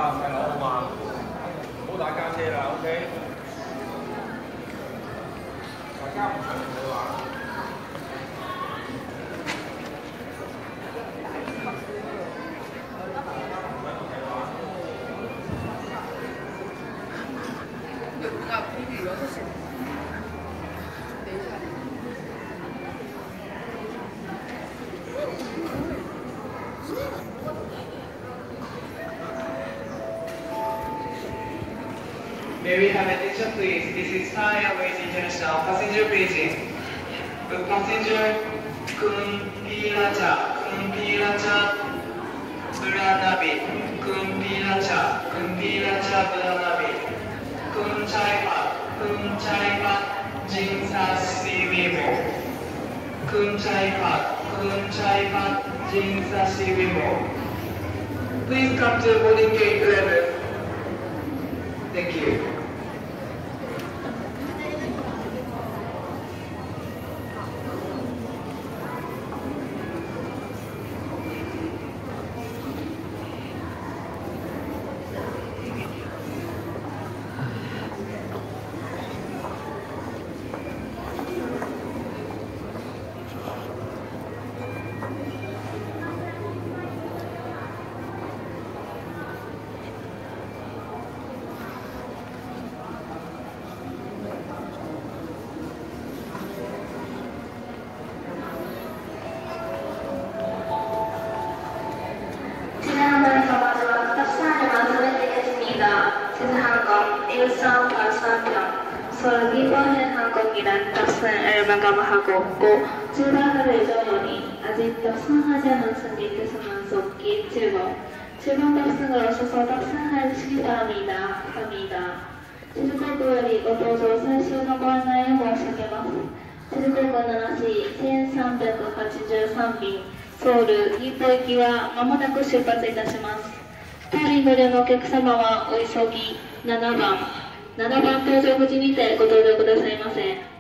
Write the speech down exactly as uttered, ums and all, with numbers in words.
啦，太老嘛，好大架車啦 ，OK。大家唔想佢話。 May we have attention please? This is Thai Airways International Passenger Paging. The passenger Kumpiracha, Kumpiracha, Buranabi, Kumpiracha, Kumpiracha, Buranabi, Kunchaipa, Kunchaipa, Jinsa Siwimo, Kunchaipa, Kunchaipa, Jinsa Siwimo. Please come to boarding gate eleven. Thank you. 일상 발산병 설기관의 항공기란 탑승 앨범감하고 출발할 예정이니 아직 탑승하지 않은 승객께서는 속기 칠 번 칠 번 탑승을 오셔서 탑승하시기 바랍니다. 갑니다. 제주航空よりご搭乗最終のご案内を申し上げます。제주航空ななしせんさんびゃくはちじゅうさん便ソウル日本行きはまもなく出発いたします。通りご利用のお客様はお急ぎななばんななばん搭乗口にてご搭乗くださいませ。